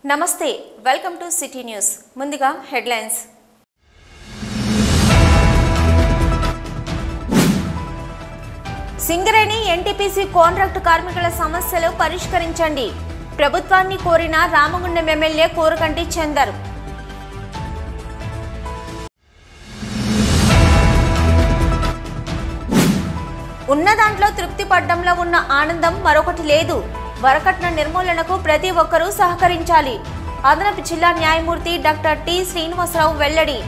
నమస్తే welcome to city news ముందుగా headlines Singareni NTPC contract కార్మికుల సమస్యలు పరిష్కరించండి ప్రభుత్వాన్ని కోరిన రామగుండం ఎమ్మెల్యే కోరకంటి చందర్ ఉన్న దాంట్లో తృప్తి పడ్డంలో ఉన్న ఆనందం మరొకటి లేదు వరకట్న నిర్మూలనకు ప్రతి ఒక్కరూ సహకరించాలి అదనపు జిల్లా న్యాయమూర్తి డాక్టర్ టి శ్రీనివాసరావు వెల్లడి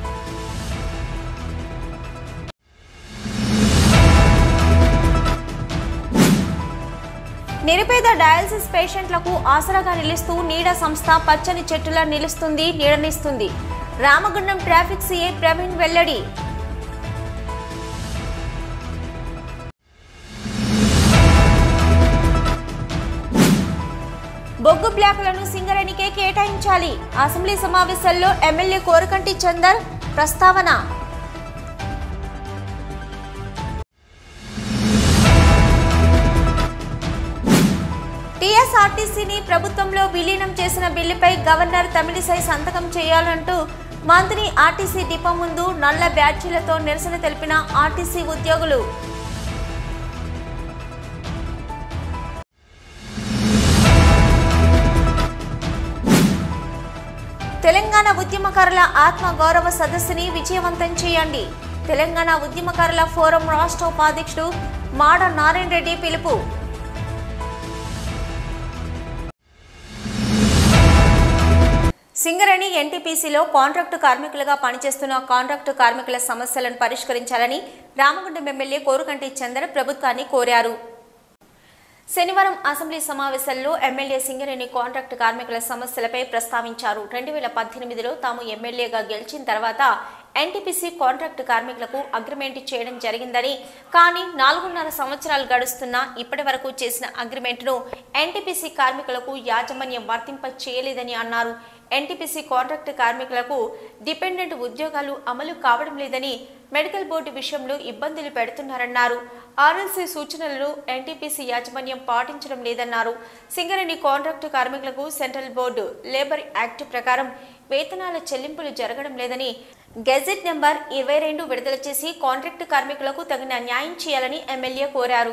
నిరుపేద డయాలసిస్ పేషెంట్లకు ఆసరాగా నిలుస్తూ నీడ సంస్థ పచ్చని చెట్టులా నిలుస్తుంది నీడనిస్తుంది రామగుండం ట్రాఫిక్ సిఐ ప్రవీణ్ వెల్లడి బొగ్గు బ్లాకులను సింగరేణికే కేటాయించాలి అసెంబ్లీ సమావేశాల్లో ఎమ్మెల్యే కోరకంటి చందర్ ప్రస్తావన టీఎస్ఆర్టీసీని ప్రభుత్వంలో విలీనం చేసిన బిల్లుపై గవర్నర్ తమిళిసై సంతకం చేయాలంటూ మంత్రి ఆర్టీసీ డిపో ముందు నల్ల బ్యాడ్జీలతో నిరసన తెలిపిన ఆర్టీసీ ఉద్యోగులు తెలంగాణ ఉద్యమకారుల ఆత్మ గౌరవ సదస్సుని విజయవంతం చేయండి తెలంగాణ ఉద్యమకారుల ఫోరం రాష్ట్ర ఉపాధ్యక్షుడు మాడ నారాయణ రెడ్డి పిలుపు సింగరేణి ఎన్టీపీసీలో కాంట్రాక్టు కార్మికులుగా పనిచేస్తున్న కాంట్రాక్టు కార్మికుల సమస్యలను పరిష్కరించాలని రామగుండం ఎమ్మెల్యే కోరకంటి చందర్ ప్రభుత్వాన్ని కోరారు శనివారం అసెంబ్లీ సమావేశాల్లో ఎమ్మెల్యే సింగరేణి కాంట్రాక్టు కార్మికుల సమస్యలపై ప్రస్తావించారు 2018లో తాము ఎమ్మెల్యేగా గెలిచిన తర్వాత ఎన్టీపీసీ కాంట్రాక్టు కార్మికులకు అగ్రిమెంట్ చేయడం జరిగిందని కానీ 4.5 సంవత్సరాలు గడుస్తున్నా ఇప్పటి వరకు చేసిన అగ్రిమెంట్ను ఎన్టీపీసీ కార్మికులకు యాజమాన్యం వర్తింప చేయలేదని అన్నారు ఎన్టీపీసీ కాంట్రాక్టు కార్మికులకు డిపెండెంట్ ఉద్యోగాలు అమలు కావడం లేదని మెడికల్ బోర్డు విషయంలో ఇబ్బందులు పెడుతున్నారన్నారు ఆర్ఎల్సీ సూచనలను ఎన్టీపీసీ యాజమాన్యం పాటించడం లేదన్నారు సింగరేణి కాంట్రాక్టు కార్మికులకు సెంట్రల్ బోర్డు లేబర్ యాక్ట్ ప్రకారం వేతనాల చెల్లింపులు జరగడం లేదని గెజెట్ నెంబర్ 22 విడుదల చేసి కాంట్రాక్టు కార్మికులకు తగిన న్యాయం చేయాలని ఎమ్మెల్యే కోరారు.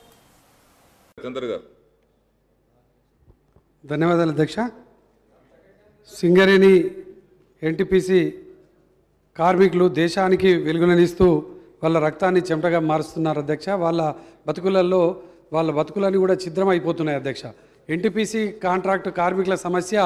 ధన్యవాదాలు అధ్యక్ష. సింగరేణి ఎన్టీపీసీ కార్మికులు దేశానికి వెలుగునిస్తూ వాళ్ళ రక్తాన్ని చెమటగా మారుస్తున్నారు అధ్యక్ష. వాళ్ళ బతుకులన్నీ కూడా ఛిద్రం అయిపోతున్నాయి అధ్యక్ష. ఎన్టీపీసీ కాంట్రాక్టు కార్మికుల సమస్య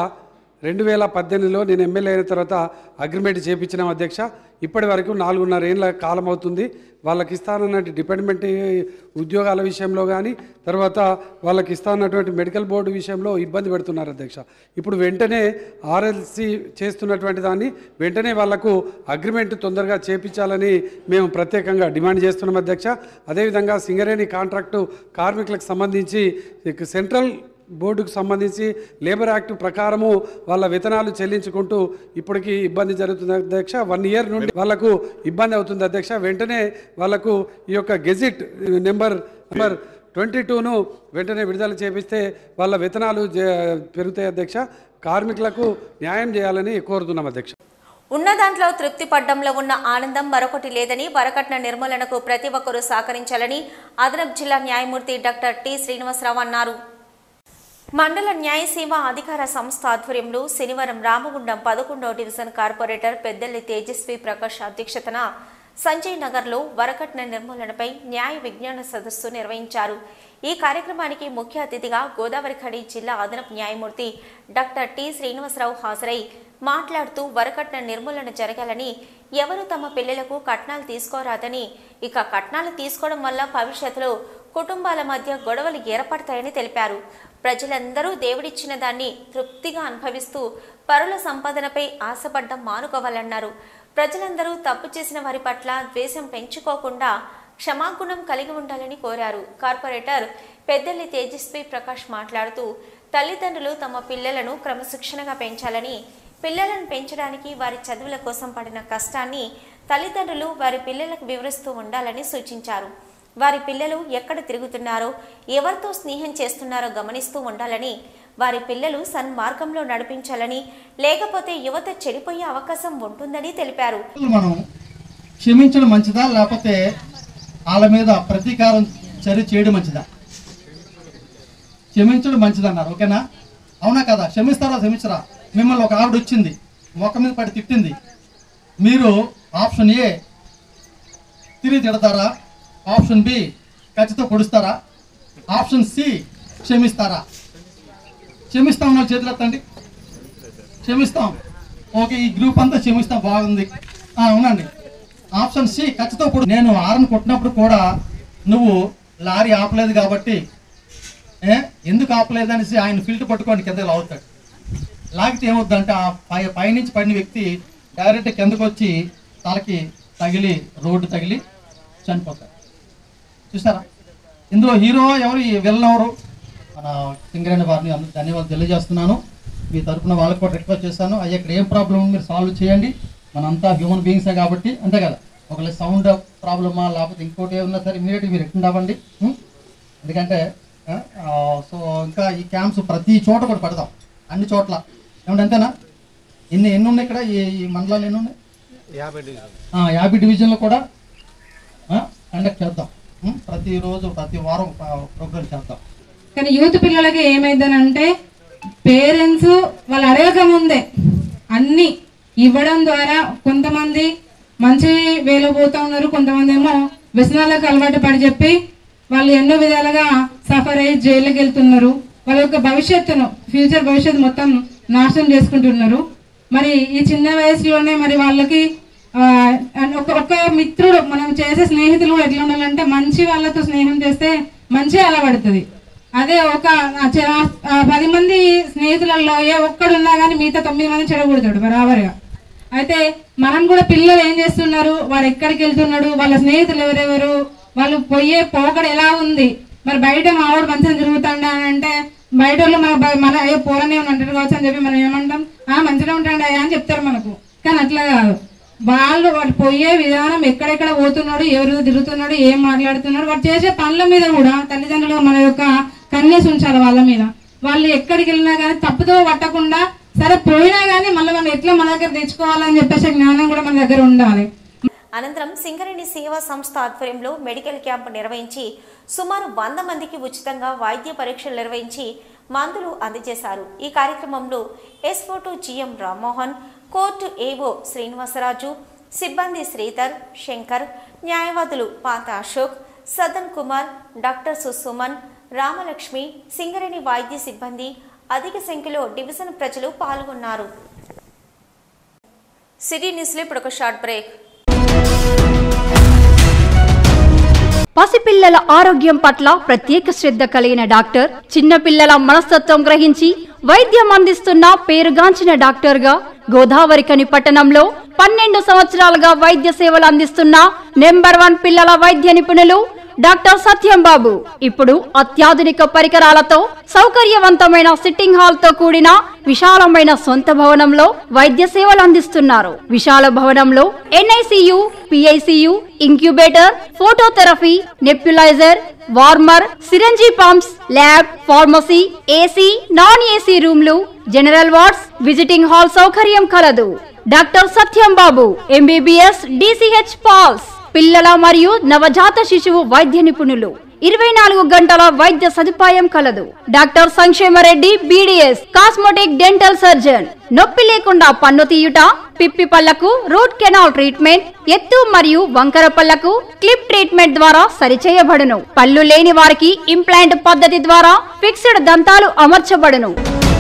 2018లో నేను ఎమ్మెల్యే అయిన తర్వాత అగ్రిమెంట్ చేయించినాం అధ్యక్ష. ఇప్పటి వరకు 4.5 ఏళ్ళ కాలం అవుతుంది. వాళ్ళకి ఇస్తానన్నటువంటి డిపార్ట్మెంట్ ఉద్యోగాల విషయంలో కానీ తర్వాత వాళ్ళకి ఇస్తానన్నటువంటి మెడికల్ బోర్డు విషయంలో ఇబ్బంది పెడుతున్నారు అధ్యక్ష. ఇప్పుడు వెంటనే ఆర్ఎల్సీ చేస్తున్నటువంటి దాన్ని వెంటనే వాళ్లకు అగ్రిమెంట్ తొందరగా చేపించాలని మేము ప్రత్యేకంగా డిమాండ్ చేస్తున్నాం అధ్యక్ష. అదేవిధంగా సింగరేణి కాంట్రాక్టు కార్మికులకు సంబంధించి సెంట్రల్ బోర్డుకు సంబంధించి లేబర్ యాక్ట్ ప్రకారము వాళ్ళ వేతనాలు చెల్లించుకుంటూ ఇప్పటికీ ఇబ్బంది జరుగుతుంది అధ్యక్ష. 1 ఇయర్ నుండి వాళ్లకు ఇబ్బంది అవుతుంది అధ్యక్ష. వెంటనే వాళ్లకు ఈ యొక్క గెజిట్ నెంబర్ 22ను వెంటనే విడుదల చేపిస్తే వాళ్ళ వేతనాలు పెరుగుతాయి అధ్యక్ష. కార్మికులకు న్యాయం చేయాలని కోరుతున్నాం అధ్యక్ష. ఉన్న దాంట్లో తృప్తి పడ్డంలో ఉన్న ఆనందం మరొకటి లేదని వరకట్న నిర్మూలనకు ప్రతి ఒక్కరూ సహకరించాలని అదనపు జిల్లా న్యాయమూర్తి డాక్టర్ టి శ్రీనివాసరావు అన్నారు. మండల న్యాయ సేవా అధికార సంస్థ ఆధ్వర్యంలో శనివారం రామగుండం 11వ డివిజన్ కార్పొరేటర్ పెద్దెల్లి తేజస్వి ప్రకాష్ అధ్యక్షతన సంజయ్ నగర్లో వరకట్న నిర్మూలనపై న్యాయ విజ్ఞాన సదస్సు నిర్వహించారు. ఈ కార్యక్రమానికి ముఖ్య అతిథిగా గోదావరి ఖని జిల్లా అదనపు న్యాయమూర్తి డాక్టర్ టి శ్రీనివాసరావు హాజరై మాట్లాడుతూ వరకట్న నిర్మూలన జరగాలని ఎవరు తమ పిల్లలకు కట్నాలు తీసుకోరాదని ఇక కట్నాలు తీసుకోవడం వల్ల భవిష్యత్తులో కుటుంబాల మధ్య గొడవలు ఏర్పడతాయని తెలిపారు. ప్రజలందరూ దేవుడిచ్చిన దాన్ని తృప్తిగా అనుభవిస్తూ పరుల సంపాదనపై ఆశపడ్డం మానుకోవాలన్నారు. ప్రజలందరూ తప్పు చేసిన వారి పట్ల ద్వేషం పెంచుకోకుండా క్షమాగుణం కలిగి ఉండాలని కోరారు. కార్పొరేటర్ పెద్దెల్లి తేజస్వి ప్రకాష్ మాట్లాడుతూ తల్లిదండ్రులు తమ పిల్లలను క్రమశిక్షణగా పెంచాలని పిల్లలను పెంచడానికి వారి చదువుల కోసం పడిన కష్టాన్ని తల్లిదండ్రులు వారి పిల్లలకు వివరిస్తూ ఉండాలని సూచించారు. వారి పిల్లలు ఎక్కడ తిరుగుతున్నారో ఎవరితో స్నేహం చేస్తున్నారో గమనిస్తూ ఉండాలని వారి పిల్లలు సన్మార్గంలో నడిపించాలని, లేకపోతే యువత చెడిపోయే అవకాశం ఉంటుందని తెలిపారు. మనం క్షమించడం మంచిదా లేకపోతే వాళ్ళ మీద ప్రతీకారం చర్య చేయడం మంచిదా? క్షమించడం మంచిదన్నారు, ఓకేనా? అవునా కదా? క్షమిస్తారా క్షమించరా? మిమ్మల్ని ఒక ఆవిడ వచ్చింది, మొక్క మీద పడి తిట్టింది, మీరు ఆప్షన్ ఏ తిరిగి తిడతారా, ఆప్షన్ బి ఖచ్చితంగా పొడుస్తారా, ఆప్షన్ సి క్షమిస్తారా? క్షమిస్తాం, నాకు చేతులు ఎత్తండి. క్షమిస్తాం, ఓకే, ఈ గ్రూప్ అంతా క్షమిస్తాం, బాగుంది. అవునండి, ఆప్షన్ సి ఖచ్చితంగా పొడు. నేను ఆరని కొట్టినప్పుడు కూడా నువ్వు లారీ ఆపలేదు కాబట్టి ఎందుకు ఆపలేదు అనేసి ఆయన ఫిల్టర్ పట్టుకొని కిందకి లాగుతాడు. లాగితే ఏమవుద్దంటే ఆ పైనుంచి పడిన వ్యక్తి డైరెక్ట్ కిందకు వచ్చి తలకి తగిలి రోడ్డు తగిలి చనిపోతాడు. చూసారా? ఇందులో హీరో ఎవరు, విలన్ ఎవరు? మన సింగరేణి వారిని అందరూ ధన్యవాదాలు తెలియజేస్తున్నాను. మీ తరఫున వాళ్ళకి కూడా రిక్వెస్ట్ చేస్తాను, అయ్యా ఇక్కడ ఏం ప్రాబ్లం మీరు సాల్వ్ చేయండి, మనంతా హ్యూమన్ బీయింగ్సే కాబట్టి, అంతే కదా? ఒకవేళ సౌండ్ ప్రాబ్లమా లేకపోతే ఇంకోటి ఏమన్నా సరే ఇమీడియట్గా మీరు అటెండ్ అవ్వండి. ఎందుకంటే సో ఇంకా ఈ క్యాంప్స్ ప్రతి చోట కూడా పెడతాం, అన్ని చోట్ల. ఏమంటే అంతేనా? ఎన్ని ఉన్నాయి ఇక్కడ ఈ మండలాలు ఎన్ని ఉన్నాయి? 50 డివిజన్లు కూడా కండక్ట్ చేద్దాం. ప్రతిరోజు ప్రతి వారం ప్రోగ్రామ్ చేద్దాం. కానీ యూత్ పిల్లలకి ఏమైందనంటే పేరెంట్స్ వాళ్ళు అడగక ముందే అన్ని ఇవ్వడం ద్వారా కొంతమంది మంచి వేలో పోతా ఉన్నారు, కొంతమంది ఏమో వ్యసనాలకు అలవాటు పడి చెప్పి వాళ్ళు ఎన్నో విధాలుగా సఫర్ అయ్యి జైలుకి వెళ్తున్నారు. వాళ్ళ యొక్క భవిష్యత్తును, ఫ్యూచర్ భవిష్యత్తు మొత్తం నాశనం చేసుకుంటున్నారు. మరి ఈ చిన్న వయసులోనే మరి వాళ్ళకి ఒక మిత్రుడు, మనం చేసే స్నేహితులు ఎట్లా ఉండాలంటే మంచి వాళ్ళతో స్నేహం చేస్తే మంచి అలవడుతుంది. అదే ఒక 10 మంది స్నేహితులలో ఏ ఒక్కడున్నా కానీ మిగతా 9 మంది చెడగొడతాడు బరాబరిగా. అయితే మనం కూడా పిల్లలు ఏం చేస్తున్నారు, వాడు ఎక్కడికి వెళ్తున్నాడు, వాళ్ళ స్నేహితులు ఎవరెవరు, వాళ్ళు పోయే పోకడ ఎలా ఉంది, మరి బయట మావాడు మంచిగా తిరుగుతాడా అని అంటే బయట వాళ్ళు మన ఏ పోరనే అంటారు కావచ్చు అని చెప్పి మనం ఏమంటాం, మంచిగా ఉంటాడా అని చెప్తారు మనకు. కానీ అట్లా కాదు, వాళ్ళు పోయే విధానం, ఎక్కడెక్కడ పోతున్నాడు, ఎవరు తిరుగుతున్నాడు, ఏం మాట్లాడుతున్నాడు, వాడు చేసే పనుల మీద కూడా తల్లిదండ్రులు మన యొక్క కన్నేసి ఉంచాలి వాళ్ళ మీద. వాళ్ళు ఎక్కడికి వెళ్ళినా కానీ తప్పుతో పట్టకుండా, సరే పోయినా కానీ మళ్ళీ మనం ఎట్లా మన దగ్గర తెచ్చుకోవాలని చెప్పేసి జ్ఞానం కూడా మన దగ్గర ఉండాలి. అనంతరం సింగరేణి సేవా సంస్థ ఆధ్వర్యంలో మెడికల్ క్యాంపు నిర్వహించి సుమారు 100 మందికి ఉచితంగా వైద్య పరీక్షలు నిర్వహించి మందులు అందజేశారు. ఈ కార్యక్రమంలో ఎస్ఓ2 GM Rammohan, court AO Srinivasaraju, సిబ్బంది శ్రీధర్, శంకర్, న్యాయవాదులు పాత అశోక్, సదన్ కుమార్, డాక్టర్ సుసుమన్, రామలక్ష్మి, సింగరేణి వైద్య సిబ్బంది, అధిక సంఖ్యలో డివిజన్ ప్రజలు పాల్గొన్నారు. సిటీ న్యూస్లో ఇప్పుడు ఒక షార్ట్ బ్రేక్. పసిపిల్లల ఆరోగ్యం పట్ల ప్రత్యేక శ్రద్ధ కలిగిన డాక్టర్, చిన్నపిల్లల మనస్తత్వం గ్రహించి వైద్యం అందిస్తున్న పేరుగాంచిన డాక్టర్గా గోదావరిఖని పట్టణంలో 12 సంవత్సరాలుగా వైద్య సేవలు అందిస్తున్న నంబర్ 1 పిల్లల వైద్య నిపుణులు డాక్టర్ సత్యం బాబు ఇప్పుడు అత్యాధునిక పరికరాలతో సౌకర్యవంతమైన సిట్టింగ్ హాల్ తో కూడిన విశాలమైన సొంత భవనంలో వైద్య సేవలు అందిస్తున్నారు. విశాల భవనంలో NICU, PICU, incubator, phototherapy, nebulizer, warmer, syringe pumps, lab, pharmacy, AC, non AC రూమ్లు, జనరల్ వార్డ్స్, విజిటింగ్ హాల్ సౌకర్యం కలదు. Doctor Satyam Babu MBBS, DCH PALS, పిల్లల మరియు నవజాత శిశువు వైద్య నిపుణులు, 24 గంటల వైద్య సదుపాయం కలదు. Doctor Sankshema Reddy BDS, cosmetic dental surgeon, నొప్పి లేకుండా పన్ను తీయుట, పిప్పి పళ్లకు రూట్ కెనాల్ ట్రీట్మెంట్, ఎత్తు మరియు వంకర పళ్లకు క్లిప్ ట్రీట్మెంట్ ద్వారా సరిచేయబడును. పళ్ళు లేని వారికి ఇంప్లాంట్ పద్ధతి ద్వారా ఫిక్స్డ్ దంతాలు అమర్చబడును.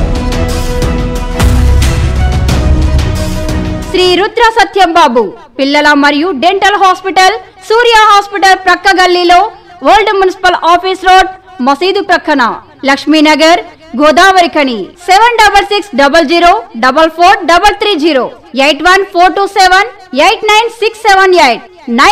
శ్రీ రుద్ర సత్యం బాబు పిల్లల మరియు డెంటల్ హాస్పిటల్, సూర్య హాస్పిటల్ ప్రక్క గల్లీలో, ఓల్డ్ మున్సిపల్ ఆఫీస్ రోడ్, మసీదు ప్రక్కన, Lakshminagar, Godavarikhani. 7600004430, 8142789678,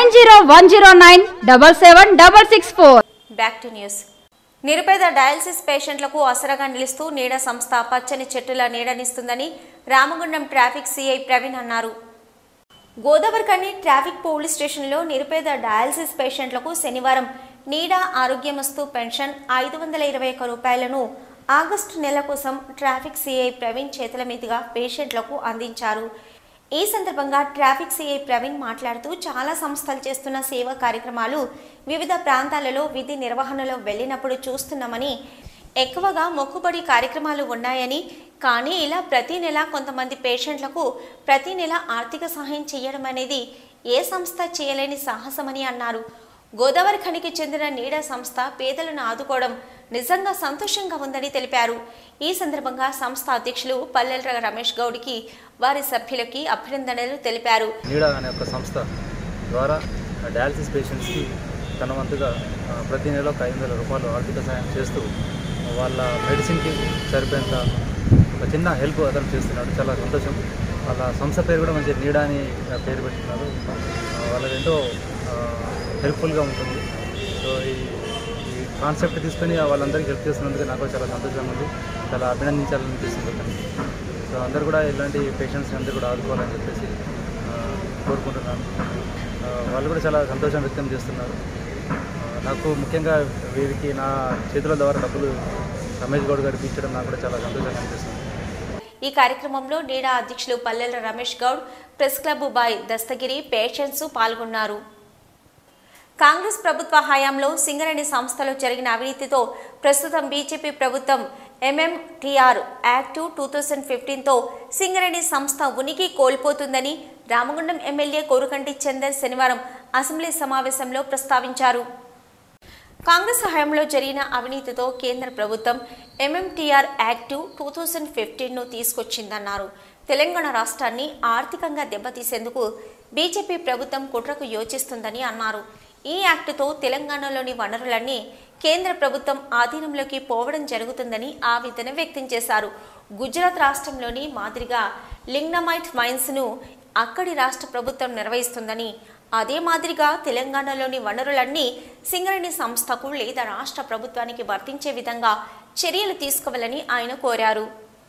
9010977664. Back to news. నిరుపేద డయాలసిస్ పేషెంట్లకు ఆసరాగా నిలుస్తూ నీడ సంస్థ పచ్చని చెట్టుల నీడనిస్తుందని రామగుండం ట్రాఫిక్ సిఐ ప్రవీణ్ అన్నారు. గోదావరిఖని ట్రాఫిక్ పోలీస్ స్టేషన్లో నిరుపేద డయాలసిస్ పేషెంట్లకు శనివారం నీడ ఆరోగ్యమస్తు పెన్షన్ 521 రూపాయలను ఆగస్టు నెల కోసం ట్రాఫిక్ సిఐ ప్రవీణ్ చేతుల మీదుగా పేషెంట్లకు అందించారు. ఈ సందర్భంగా ట్రాఫిక్ సిఐ ప్రవీణ్ మాట్లాడుతూ చాలా సంస్థలు చేస్తున్న సేవా కార్యక్రమాలు వివిధ ప్రాంతాలలో విధి నిర్వహణలో వెళ్ళినప్పుడు చూస్తున్నామని, ఎక్కువగా మొక్కుబడి కార్యక్రమాలు ఉన్నాయని, కానీ ఇలా ప్రతి నెల కొంతమంది పేషెంట్లకు ప్రతి నెల ఆర్థిక సహాయం చేయడం అనేది ఏ సంస్థ చేయలేని సాహసమని అన్నారు. గోదావరి ఖనికి చెందిన నీడా సంస్థ పేదలను ఆదుకోవడం నిజంగా సంతోషంగా ఉందని తెలిపారు. ఈ సందర్భంగా సంస్థ అధ్యక్షులు పల్లెల రమేష్ గౌడ్కి వారి సభ్యులకి అభినందనలు తెలిపారు. నీడా అనే ఒక సంస్థ ద్వారా డయాలసిస్ పేషెంట్స్కి తన వంతుగా ప్రతి నెల 5,000 రూపాయలు ఆర్థిక సహాయం చేస్తూ వాళ్ళ మెడిసిన్కి సరిపోయేంత ఒక చిన్న హెల్ప్ అతను చేస్తున్నాడు. చాలా సంతోషం. వాళ్ళ సంస్థ పేరు కూడా మంచి నీడా అని పేరు పెట్టుకున్నారు. వాళ్ళకి ఎంతో హెల్ప్ఫుల్గా ఉంటుంది. సో ఈ కాన్సెప్ట్ తీసుకొని వాళ్ళందరికీ హెల్ప్ చేస్తున్నందుకు నాకు చాలా సంతోషంగా ఉంది. చాలా అభినందించాలనిపిస్తుంది. సో అందరూ కూడా ఇలాంటి పేషెంట్స్ని అందరూ కూడా ఆదుకోవాలని చెప్పేసి కోరుకుంటున్నాను. వాళ్ళు కూడా చాలా సంతోషం వ్యక్తం చేస్తున్నారు. నాకు ముఖ్యంగా వీరికి నా చేతుల ద్వారా డబ్బులు రమేష్ గౌడ్ గారికి ఇచ్చడం నాకు కూడా చాలా సంతోషంగా అనిపిస్తుంది. ఈ కార్యక్రమంలో నీడా అధ్యక్షులు Pallela Ramesh Goud, press club boy Dastagiri, patients పాల్గొన్నారు. కాంగ్రెస్ ప్రభుత్వ హయాంలో సింగరేణి సంస్థలో జరిగిన అవినీతితో ప్రస్తుతం బీజేపీ ప్రభుత్వం ఎంఎంటీఆర్ యాక్ట్ 2015తో సింగరేణి సంస్థ ఉనికి కోల్పోతుందని రామగుండం ఎమ్మెల్యే కోరుకంటి చందర్ శనివారం అసెంబ్లీ సమావేశంలో ప్రస్తావించారు. కాంగ్రెస్ హయాంలో జరిగిన అవినీతితో కేంద్ర ప్రభుత్వం ఎంఎంటీఆర్ యాక్ట్ 2015ను తీసుకొచ్చిందన్నారు. తెలంగాణ రాష్ట్రాన్ని ఆర్థికంగా దెబ్బతీసేందుకు బీజేపీ ప్రభుత్వం కుట్రకు యోచిస్తుందని అన్నారు. ఈ యాక్టుతో తెలంగాణలోని వనరులన్నీ కేంద్ర ప్రభుత్వం ఆధీనంలోకి పోవడం జరుగుతుందని ఆవేదన వ్యక్తం చేశారు. గుజరాత్ రాష్ట్రంలోని మాదిరిగా లిగ్నమైట్ మైన్స్ను అక్కడి రాష్ట్ర ప్రభుత్వం నిర్వహిస్తుందని, అదే మాదిరిగా తెలంగాణలోని వనరులన్నీ సింగరేణి సంస్థకు లేదా రాష్ట్ర ప్రభుత్వానికి వర్తించే విధంగా చర్యలు తీసుకోవాలని ఆయన కోరారు.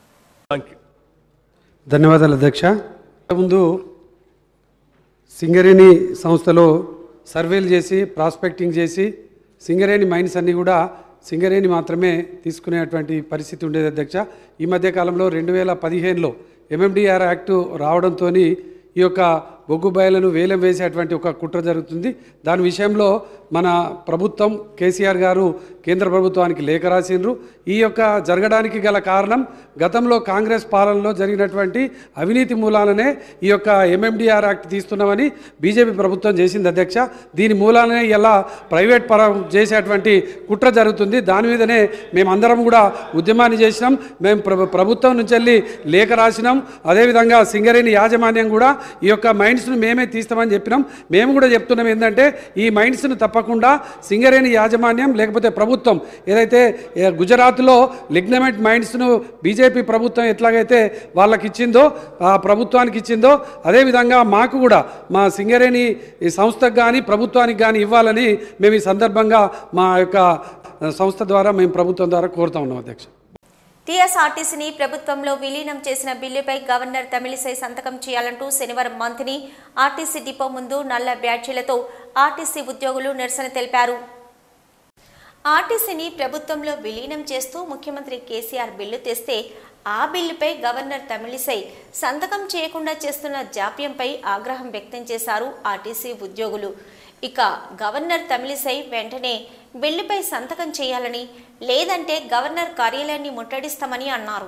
ధన్యవాదాలు అధ్యక్ష. ముందు సింగరేణి సంస్థలో సర్వేలు చేసి ప్రాస్పెక్టింగ్ చేసి సింగరేణి మైన్స్ అన్నీ కూడా సింగరేణి మాత్రమే తీసుకునేటువంటి పరిస్థితి ఉండేది అధ్యక్ష. ఈ మధ్యకాలంలో 2015లో ఎంఎండిఆర్ యాక్టు రావడంతో ఈ యొక్క బొగ్గు బయలను వేలం వేసేటువంటి ఒక కుట్ర జరుగుతుంది. దాని విషయంలో మన ప్రభుత్వం కేసీఆర్ గారు కేంద్ర ప్రభుత్వానికి లేఖ రాసిండ్రు. ఈ యొక్క జరగడానికి గల కారణం గతంలో కాంగ్రెస్ పాలనలో జరిగినటువంటి అవినీతి మూలాలనే ఈ యొక్క ఎంఎండిఆర్ యాక్ట్ తీస్తున్నామని బీజేపీ ప్రభుత్వం చేసింది అధ్యక్ష. దీని మూలానే ఇలా ప్రైవేట్ పరం చేసేటువంటి కుట్ర జరుగుతుంది. దాని మీదనే మేమందరం కూడా ఉద్యమాన్ని చేసినాం. మేము ప్రభుత్వం నుంచి వెళ్ళి లేఖ రాసినాం. అదేవిధంగా సింగరేణి యాజమాన్యం కూడా ఈ యొక్క మైండ్స్ను మేమే తీస్తామని చెప్పినాం. మేము కూడా చెప్తున్నాం ఏంటంటే ఈ మైండ్స్ను తప్పకుండా సింగరేణి యాజమాన్యం లేకపోతే ప్రభుత్వం ఏదైతే గుజరాత్లో లిగ్నమెంట్ మైండ్స్ను బీజేపీ ప్రభుత్వం ఎట్లాగైతే వాళ్ళకి ఇచ్చిందో ఆ ప్రభుత్వానికి ఇచ్చిందో అదేవిధంగా మాకు కూడా మా సింగరేణి సంస్థకు కానీ ప్రభుత్వానికి కానీ ఇవ్వాలని మేము ఈ సందర్భంగా మా యొక్క సంస్థ ద్వారా మేము ప్రభుత్వం ద్వారా కోరుతా ఉన్నాం అధ్యక్ష. టీఎస్ఆర్టీసీని ప్రభుత్వంలో విలీనం చేసిన బిల్లుపై గవర్నర్ తమిళిసై సంతకం చేయాలంటూ శనివారం మంత్రిని ఆర్టీసీ డిపో ముందు నల్ల బ్యాడ్జీలతో ఆర్టీసీ ఉద్యోగులు నిరసన తెలిపారు. ఆర్టీసీని ప్రభుత్వంలో విలీనం చేస్తూ ముఖ్యమంత్రి కేసీఆర్ బిల్లు తెస్తే ఆ బిల్లుపై గవర్నర్ తమిళిసై సంతకం చేయకుండా చేస్తున్న జాప్యంపై ఆగ్రహం వ్యక్తం చేశారు ఆర్టీసీ ఉద్యోగులు. ఇక గవర్నర్ తమిళిసై వెంటనే బిల్లుపై సంతకం చేయాలని, లేదంటే గవర్నర్ కార్యాలయాన్ని ముట్టడిస్తామని అన్నారు.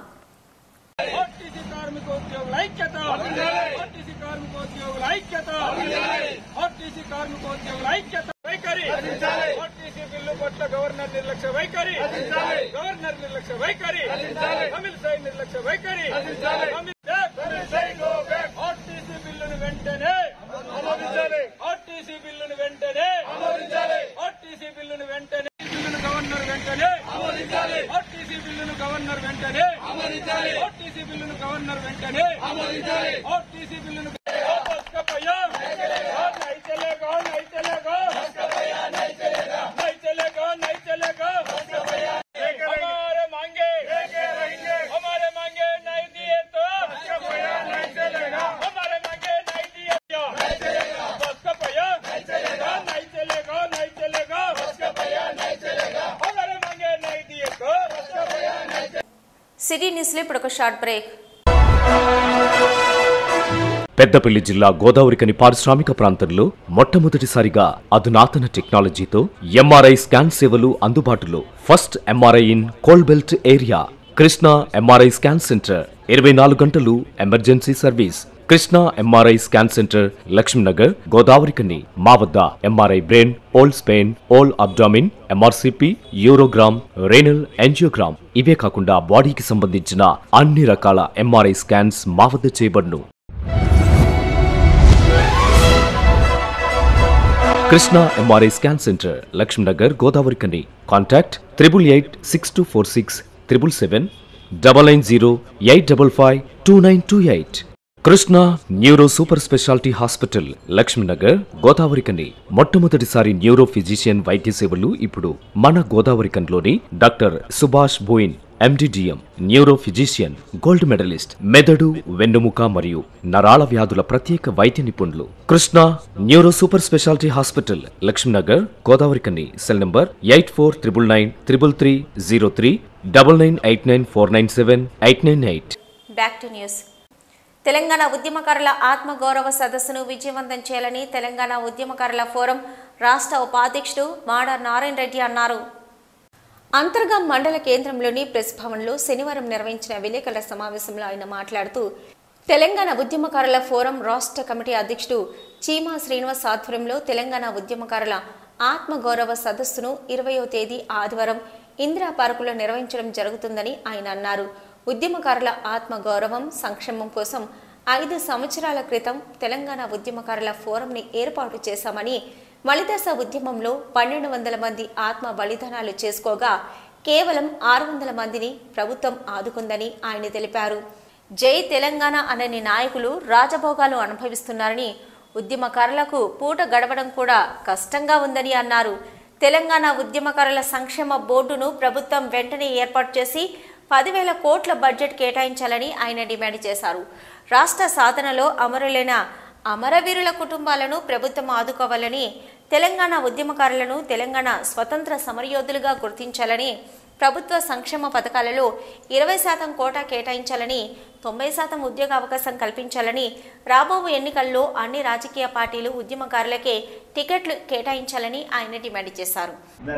సిటీ న్యూస్లో ఇప్పుడు ఒక షార్ట్ బ్రేక్. పెద్దపల్లి జిల్లా గోదావరికని పారిశ్రామిక ప్రాంతంలో మొట్టమొదటిసారిగా అధునాతన టెక్నాలజీతో ఎంఆర్ఐ స్కాన్ సేవలు అందుబాటులో. First MRI in coalbelt area. Krishna MRI scan centre 24 గంటలు emergency service. Krishna MRI scan centre, Lakshminagar, Godavarikhani. మా వద్ద MRI brain, whole spine, whole abdomen, MRCP, urogram, renal angiogram, ఇవే కాకుండా బాడీకి సంబంధించిన అన్ని రకాల ఎంఆర్ఐ స్కాన్స్ మా వద్ద చేయబడును. Krishna MRI scan centre, Lakshminagar, Godavarikhani. Contact 888646 777 990 855 2928. Krishna neuro super speciality hospital, Lakshminagar, Godavarikhani. మొట్టమొదటిసారి న్యూరో ఫిజిషియన్ వైద్య సేవలు ఇప్పుడు మన గోదావరికన్లోని doctor Subhash Boyin, MD DM, neuro physician, gold medalist, మెదడు, వెన్నుముక మరియు నరాల వ్యాధుల ప్రత్యేక వైద్య నిపుణులు. Krishna neuro super speciality hospital, Lakshminagar, Godavarikhani. Cell number 84993303 9989497898. Back to news. Telangana ఉద్యమకారుల ఆత్మగౌరవ సదస్సును విజయవంతం చేయాలని తెలంగాణ ఉద్యమకారుల ఫోరం రాష్ట్ర ఉపాధ్యక్షుడు మాడ నారాయణ రెడ్డి అన్నారు. అంతర్గాం మండల కేంద్రంలోని ప్రెస్ భవన్లో శనివారం నిర్వహించిన విలేకరుల సమావేశంలో ఆయన మాట్లాడుతూ, తెలంగాణ ఉద్యమకారుల ఫోరం రాష్ట్ర కమిటీ అధ్యక్షుడు చీమా శ్రీనివాస్ ఆధ్వర్యంలో తెలంగాణ ఉద్యమకారుల ఆత్మగౌరవ సదస్సును 20వ తేదీ ఆదివారం ఇందిరా పార్కులో నిర్వహించడం జరుగుతుందని ఆయన అన్నారు. ఉద్యమకారుల ఆత్మగౌరవం, సంక్షేమం కోసం 5 సంవత్సరాల క్రితం తెలంగాణ ఉద్యమకారుల ఫోరంని ఏర్పాటు చేశామని, మలిదశ ఉద్యమంలో 1200 మంది ఆత్మ బలిదానాలు చేసుకోగా కేవలం 600 మందిని ప్రభుత్వం ఆదుకుందని ఆయన తెలిపారు. జై తెలంగాణ అనని నాయకులు రాజభోగాలు అనుభవిస్తున్నారని, ఉద్యమకారులకు పూట గడవడం కూడా కష్టంగా ఉందని అన్నారు. తెలంగాణ ఉద్యమకారుల సంక్షేమ బోర్డును ప్రభుత్వం వెంటనే ఏర్పాటు చేసి 10,000 కోట్ల బడ్జెట్ కేటాయించాలని ఆయన డిమాండ్ చేశారు. రాష్ట్ర సాధనలో అమరులైన అమరవీరుల కుటుంబాలను ప్రభుత్వం ఆదుకోవాలని, తెలంగాణ ఉద్యమకారులను తెలంగాణ స్వతంత్ర సమరయోధులుగా గుర్తించాలని, ప్రభుత్వ సంక్షేమ పథకాలలో 20% కోటా కేటాయించాలని, 90% ఉద్యోగ అవకాశం కల్పించాలని, రాబో ఎన్నికల్లో అన్ని రాజకీయ పార్టీలు ఉద్యమకారులకే టికెట్లు కేటాయించాలని ఆయన డిమాండ్ చేశారు.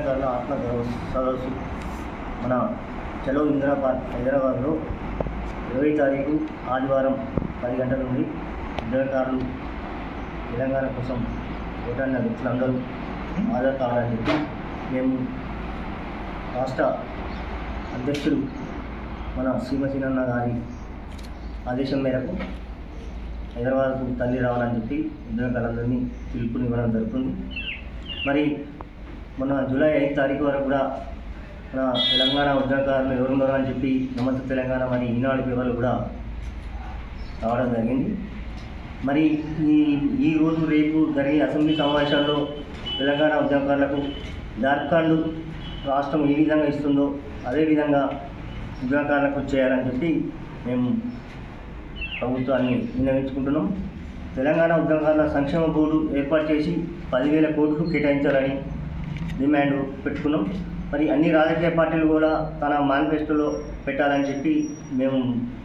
చలో ఇందిరా పార్క్ హైదరాబాద్లో 20వ తారీఖు ఆదివారం 10 గంటల నుండి ఉద్యోగకారులు తెలంగాణ కోసం ఓటాడిన వ్యక్తులందరూ హాజరు కావాలని చెప్పి మేము రాష్ట్ర అధ్యక్షుడు మన శ్రీమసీనన్న గారి ఆదేశం మేరకు హైదరాబాద్కు తల్లి రావాలని చెప్పి ఉద్యోగకారులందరినీ పిలుపునివ్వడం జరుగుతుంది. మరి మొన్న జూలై 5 తారీఖు వరకు కూడా మన తెలంగాణ ఉద్యోగకారులు ఎవరున్నారో అని చెప్పి నమస్తే తెలంగాణ మరి ఈనాడు పేపర్లు కూడా రావడం జరిగింది. మరి ఈ రోజు రేపు జరిగే అసెంబ్లీ సమావేశాల్లో తెలంగాణ ఉద్యమకారులకు జార్ఖండ్ రాష్ట్రం ఏ విధంగా ఇస్తుందో అదేవిధంగా ఉద్యమకారులకు చేయాలని చెప్పి మేము ప్రభుత్వాన్ని విన్నవించుకుంటున్నాం. తెలంగాణ ఉద్యమకారుల సంక్షేమ బోర్డు ఏర్పాటు చేసి 10,000 కోట్లు కేటాయించాలని డిమాండ్ పెట్టుకున్నాం. మరి అన్ని రాజకీయ పార్టీలు కూడా తన మేనిఫెస్టోలో పెట్టాలని చెప్పి మేము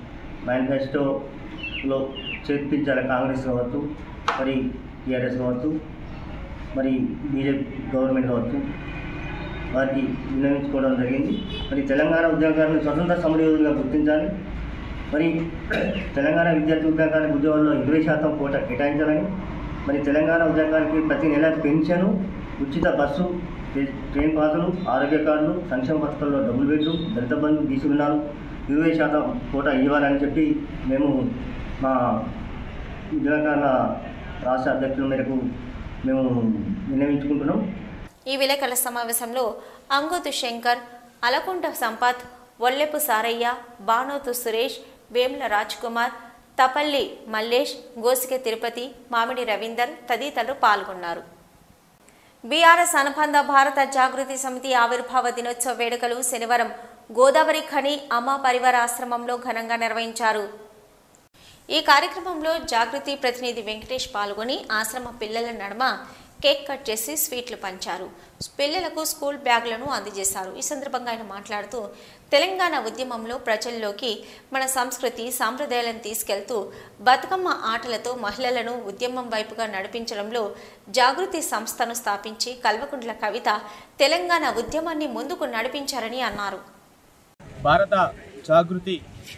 మేనిఫెస్టోలో చేర్పించాలి. కాంగ్రెస్ కావచ్చు, మరి టీఆర్ఎస్ కావచ్చు, మరి బీజేపీ గవర్నమెంట్ కావచ్చు, వారికి విన్నవించుకోవడం జరిగింది. మరి తెలంగాణ ఉద్యోగాలను స్వతంత్ర సమరయోధులుగా గుర్తించాలి. మరి తెలంగాణ విద్యార్థి ఉద్యోగానికి ఉద్యోగాల్లో 20% కోటా కేటాయించాలని, మరి తెలంగాణ ఉద్యోగానికి ప్రతి నెల పెన్షను, ఉచిత బస్సు, ట్రైన్ పాసులు, ఆరోగ్య కార్డులు, సంక్షేమ పథకాల్లో double bedroom, Dalita Bandhu, BC రుణాలు 20% కోటా ఇవ్వాలని చెప్పి మేము మా ఉద్యోగకారుల రాష్ట్ర అధ్యక్షుల మేరకు మేము విన్నవించుకుంటున్నాం. ఈ విలేకరుల సమావేశంలో అంగోతు శంకర్, అలకుంట సంపత్, ఒల్లెపు సారయ్య, బానోతు సురేష్, వేముల రాజ్ కుమార్, తపల్లి మల్లేష్, గోసికె తిరుపతి, మామిడి రవీందర్ తదితరులు పాల్గొన్నారు. బీఆర్ఎస్ అనుబంధ భారత జాగృతి సమితి ఆవిర్భావ దినోత్సవ వేడుకలు శనివారం గోదావరి ఖని అమ్మ పరివార ఆశ్రమంలో ఘనంగా నిర్వహించారు. ఈ కార్యక్రమంలో జాగృతి ప్రతినిధి వెంకటేష్ పాల్గొని ఆశ్రమ పిల్లల నడుమ కేక్ కట్ చేసి స్వీట్లు పంచారు. పిల్లలకు స్కూల్ బ్యాగులను అందజేశారు. ఈ సందర్భంగా ఆయన మాట్లాడుతూ తెలంగాణ ఉద్యమంలో ప్రజల్లోకి మన సంస్కృతి సాంప్రదాయాలను తీసుకెళ్తూ బతుకమ్మ ఆటలతో మహిళలను ఉద్యమం వైపుగా నడిపించడంలో జాగృతి సంస్థను స్థాపించి కల్వకుంట్ల కవిత తెలంగాణ ఉద్యమాన్ని ముందుకు నడిపించారని అన్నారు. భారత జాగృతి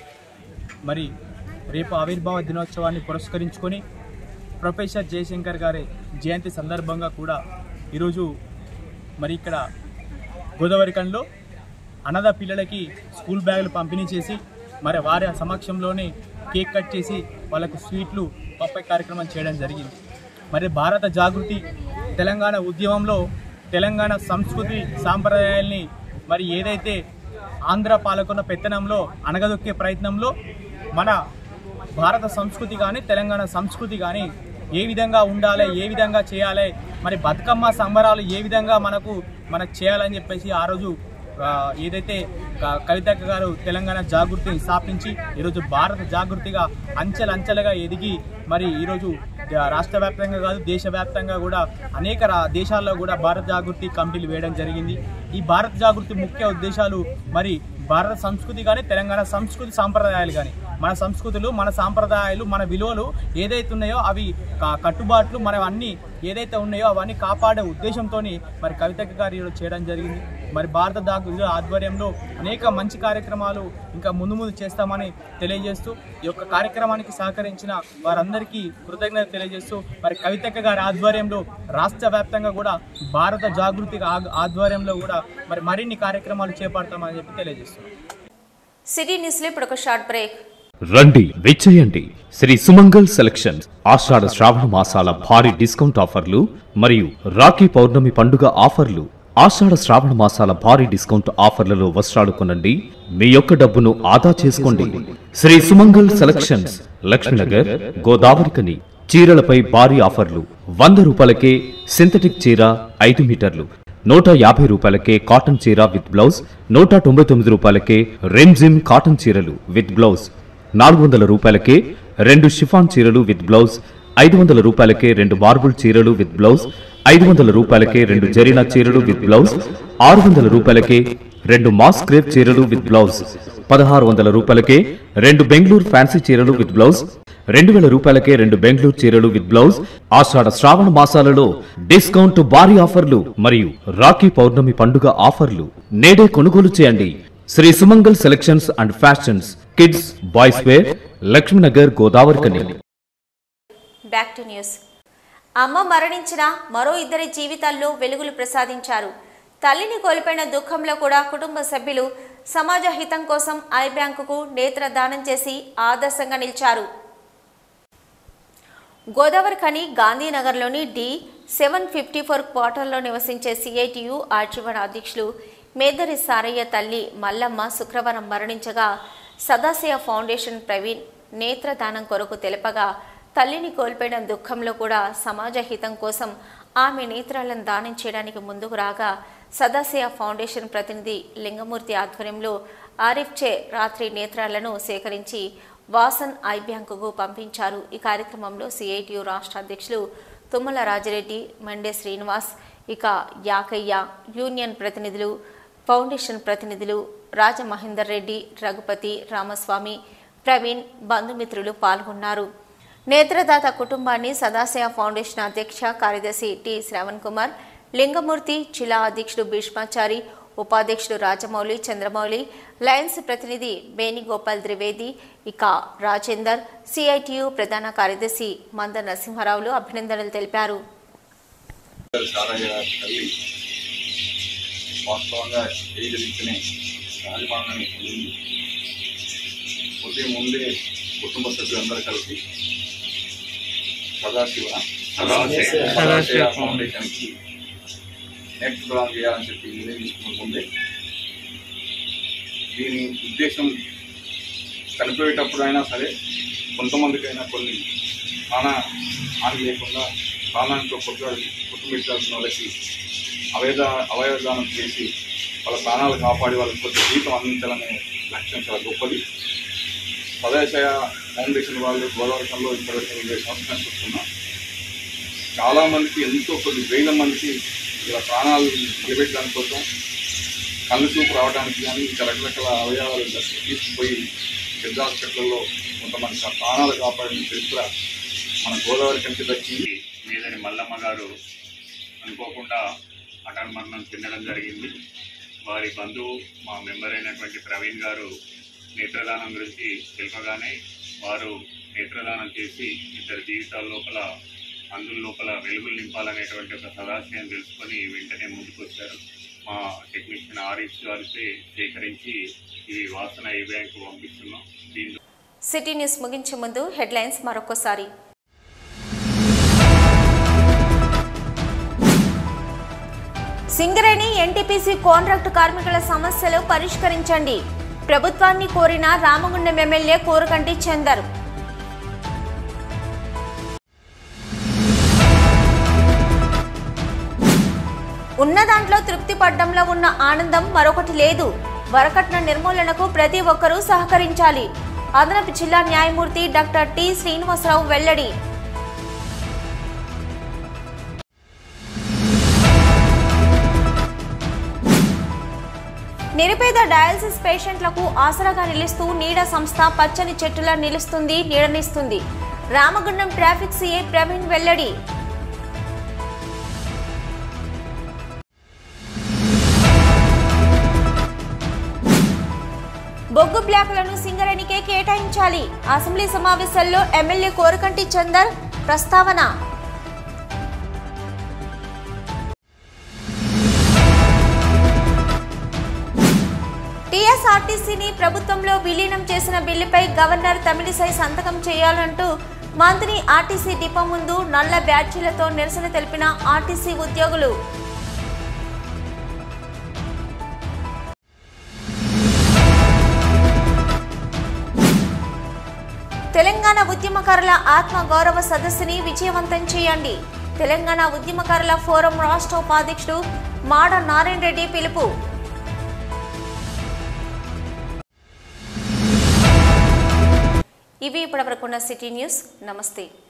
మరి రేపు ఆవిర్భావ దినోత్సవాన్ని పురస్కరించుకొని ప్రొఫెసర్ జయశంకర్ గారి జయంతి సందర్భంగా కూడా ఈరోజు మరి ఇక్కడ గోదావరికంలో అనాథ పిల్లలకి స్కూల్ బ్యాగులు పంపిణీ చేసి మరి వారి సమక్షంలోనే కేక్ కట్ చేసి వాళ్ళకు స్వీట్లు పంపే కార్యక్రమం చేయడం జరిగింది. మరి భారత జాగృతి తెలంగాణ ఉద్యమంలో తెలంగాణ సంస్కృతి సాంప్రదాయాల్ని మరి ఏదైతే ఆంధ్ర పాలకున్న పెత్తనంలో అణగదొక్కే ప్రయత్నంలో మన భారత సంస్కృతి కానీ తెలంగాణ సంస్కృతి కానీ ఏ విధంగా ఉండాలి, ఏ విధంగా చేయాలి, మరి బతుకమ్మ సంబరాలు ఏ విధంగా మనకు చేయాలని చెప్పేసి ఆ రోజు ఏదైతే కవితక్క గారు తెలంగాణ జాగృతిని స్థాపించి ఈరోజు భారత జాగృతిగా అంచెలంచెలుగా ఎదిగి మరి ఈరోజు రాష్ట్ర వ్యాప్తంగా కాదు దేశవ్యాప్తంగా కూడా అనేక దేశాల్లో కూడా భారత జాగృతి కమిటీలు వేయడం జరిగింది. ఈ భారత జాగృతి ముఖ్య ఉద్దేశాలు మరి భారత సంస్కృతి కానీ తెలంగాణ సంస్కృతి సాంప్రదాయాలు కానీ మన సంస్కృతులు మన సాంప్రదాయాలు మన విలువలు ఏదైతే ఉన్నాయో అవి కట్టుబాట్లు మనం అన్నీ ఏదైతే ఉన్నాయో అవన్నీ కాపాడే ఉద్దేశంతో మరి కవితక్క గారు ఈరోజు చేయడం జరిగింది. మరి భారత జాగృతి ఆధ్వర్యంలో అనేక మంచి కార్యక్రమాలు ఇంకా ముందు చేస్తామని తెలియజేస్తూ ఈ యొక్క కార్యక్రమానికి సహకరించిన వారందరికీ కృతజ్ఞత తెలియజేస్తూ మరి కవితక్క గారి ఆధ్వర్యంలో రాష్ట్ర వ్యాప్తంగా కూడా భారత జాగృతి ఆధ్వర్యంలో కూడా మరి మరిన్ని కార్యక్రమాలు చేపడతామని చెప్పి తెలియజేస్తున్నాం. సిటీ న్యూస్ లో ఇప్పుడు ఒక షార్ట్ బ్రేక్. రండి విచ్చేయండి శ్రీ సుమంగల్ సెలక్షన్స్ ఆషాఢ శ్రావణ మాసాల భారీ డిస్కౌంట్ ఆఫర్లు మరియు రాఖీ పౌర్ణమి పండుగ ఆఫర్లు. ఆషాఢ శ్రావణ మాసాల భారీ డిస్కౌంట్ ఆఫర్లలో వస్త్రాలు కొనండి, మీ యొక్క డబ్బును ఆదా చేసుకోండి. శ్రీ సుమంగల్ సెలక్షన్స్ లక్ష్మీనగర్ గోదావరికని. చీరలపై భారీ ఆఫర్లు. 100 రూపాయలకే సింథటిక్ చీర 5 మీటర్లు, 150 రూపాయలకే కాటన్ చీర విత్ బ్లౌజ్, 199 రూపాయలకే రెమ్జిమ్ కాటన్ చీరలు విత్ బ్లౌజ్, 400 రూపాయలకే 2 షిఫాన్ చీరలు విత్ బ్లౌజ్, 500 రూపాయలకే 2 మార్బుల్ చీరలు విత్ బ్లౌజ్, 500 రూపాయలకే 2 జరీనా చీరలు విత్ బ్లౌజ్, 600 రూపాయలకే 2 మాస్ క్రేప్ చీరలు విత్ బ్లౌజ్, 1600 రూపాయలకే 2 బెంగళూరు ఫ్యాన్సీ చీరలు విత్ బ్లౌజ్, 2000 రూపాయలకే 2 బెంగళూరు చీరలు విత్ బ్లౌజ్. ఆషాఢ శ్రావణ మాసాలలో డిస్కౌంట్ భారీ ఆఫర్లు మరియు రాఖీ పౌర్ణమి పండుగ ఆఫర్లు. నేడే కొనుగోలు చేయండి. Sri Sumangal selections and fashions kids boys wear Lakshminagar Godavarikhani. Back to news. అమ్మ మరణించిన మరో 2 జీవితాల్లో వెలుగులు ప్రసాదించారు. తల్లిని కోల్పోయిన దుఃఖంలో కూడా కుటుంబ సభ్యులు సమాజ హితం కోసం ఐ బ్యాంకుకు నేత్ర దానం చేసి ఆదర్శంగా నిలిచారు. గోదావరికని గాంధీనగర్లోని D754 క్వార్టర్లో నివసించే CITU ఆర్జీవన్ అధ్యక్షులు మేదరి సారయ్య తల్లి మల్లమ్మ శుక్రవారం మరణించగా సదాశయ ఫౌండేషన్ ప్రవీణ్ నేత్రదానం కొరకు తెలపగా తల్లిని కోల్పోయిన దుఃఖంలో కూడా సమాజ హితం కోసం ఆమె నేత్రాలను దానం చేయడానికి ముందుకు రాగా సదాశయ ఫౌండేషన్ ప్రతినిధి లింగమూర్తి ఆధ్వర్యంలో ఆరిఫ్చే రాత్రి నేత్రాలను సేకరించి వాసన్ ఐ బ్యాంకుకు పంపించారు. ఈ కార్యక్రమంలో CITU రాష్ట్ర అధ్యక్షులు తుమ్మల రాజిరెడ్డి, మండే శ్రీనివాస్, ఇక యాకయ్య, యూనియన్ ప్రతినిధులు, ఫౌండేషన్ ప్రతినిధులు రాజమహేందర్ రెడ్డి, రఘుపతి, రామస్వామి, ప్రవీణ్, బంధుమిత్రులు పాల్గొన్నారు. నేత్రదాత కుటుంబాన్ని సదాశయ ఫౌండేషన్ అధ్యక్ష కార్యదర్శి T శ్రవణ్ కుమార్, లింగమూర్తి, జిల్లా అధ్యక్షుడు భీష్మాచారి, ఉపాధ్యక్షుడు రాజమౌళి, చంద్రమౌళి, లయన్స్ ప్రతినిధి వేణుగోపాల్ ద్వివేది, ఇక రాజేందర్, CITU ప్రధాన కార్యదర్శి మంద నరసింహారావులు అభినందనలు తెలిపారు. ఉదయం ముందే కుటుంబ సభ్యులందరూ కలిసి సదాశివ ఫౌండేషన్కి నేత్రదానం చేయాలని చెప్పి నిర్ణయించుకున్న ముందే దీని ఉద్దేశం చనిపోయేటప్పుడు అయినా సరే కొంతమందికైనా కొన్ని ప్రాణ హాని లేకుండా ప్రాణానికి కుటుంబించాల్సిన వాళ్ళకి అవయవదానం చేసి వాళ్ళ ప్రాణాలు కాపాడి వాళ్ళకి కొంచెం జీవితం అందించాలనే లక్ష్యం చాలా గొప్పది. సదాశయ ఫౌండేషన్ వాళ్ళు గోదావరిలో ఇప్పటివరకు 20 సంవత్సరాలు చూస్తున్నాం. చాలామందికి ఎంతో కొన్ని వేల మందికి ఇలా ప్రాణాలు నిలబెట్టడానికి కోసం కళ్ళు చూపు రావడానికి కానీ ఇంకా రకరకాల అవయవాలు తీసుకుపోయి పెద్ద హాస్పిటల్లో కొంతమంది ప్రాణాలు కాపాడిన చరిత్ర మన గోదావరి కంటి దక్కింది. మీదని మల్లమ్మ గారు అనుకోకుండా అకాల మరణం చెందడం జరిగింది. వారి బంధువు మా మెంబర్ అయినటువంటి ప్రవీణ్ గారు నేత్రదానం గురించి తెలుపగానే వారు నేత్రదానం చేసి ఇద్దరు జీవితాల లోపల లోపల వెలుగులు నింపాలనేటువంటి ఒక సదాశయం తెలుసుకొని వెంటనే ముందుకు వచ్చారు. మా టెక్నీషియన్ ఆర్ఎస్ గారితో సేకరించి ఇవి వాసన ఈ బ్యాంకు పంపిస్తున్నాం. దీంట్లో సిటీ న్యూస్ ముగించే ముందు హెడ్లైన్స్ మరొకసారి. సింగరేణి ఎన్టీపీసీ కాంట్రాక్టు కార్మికుల సమస్యలు పరిష్కరించండి. ప్రభుత్వాన్ని కోరిన రామగుండం ఎమ్మెల్యే కోరకంటి చందర్. ఉన్న దాంట్లో తృప్తి పడ్డంలో ఉన్న ఆనందం మరొకటి లేదు. వరకట్న నిర్మూలనకు ప్రతి ఒక్కరూ సహకరించాలి. అదనపు జిల్లా న్యాయమూర్తి డాక్టర్ టి శ్రీనివాసరావు వెల్లడి. నిరుపేద డయాలసిస్ పేషెంట్లకు ఆసరాగా నిలుస్తూ నీడ సంస్థ పచ్చని చెట్టులా నిలుస్తుంది, నీడనిస్తుంది. రామగుండం ట్రాఫిక్ సిఐ ప్రవీణ్ వెల్లడి. బొగ్గు బ్లాకులను సింగరేణికే కేటాయించాలి. అసెంబ్లీ సమావేశాల్లో ఎమ్మెల్యే కోరకంటి చందర్ ప్రస్తావన. టీఎస్ఆర్టీసీని ప్రభుత్వంలో విలీనం చేసిన బిల్లుపై గవర్నర్ తమిళిసై సంతకం చేయాలంటూ మంత్రి ఆర్టీసీ డిపో ముందు నల్ల బ్యాడ్జీలతో నిరసన తెలిపిన ఆర్టీసీ ఉద్యోగులు. తెలంగాణ ఉద్యమకారుల ఆత్మ గౌరవ సదస్సుని విజయవంతం చేయండి. తెలంగాణ ఉద్యమకారుల ఫోరం రాష్ట్ర ఉపాధ్యక్షుడు మాడ నారాయణ రెడ్డి పిలుపు. ఇవి ఇప్పటివరకున్న సిటీ న్యూస్. నమస్తే.